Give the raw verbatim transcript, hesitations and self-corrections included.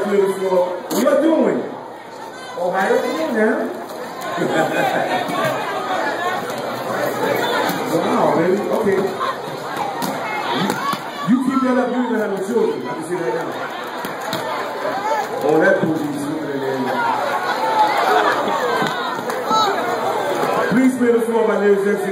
clear the floor. What are you doing? Ohio, come on now. Wow, baby. Okay. You, you keep that up, you even have no children. I can see that now. Oh, that booty's slipping in there. Please clear the floor, my name is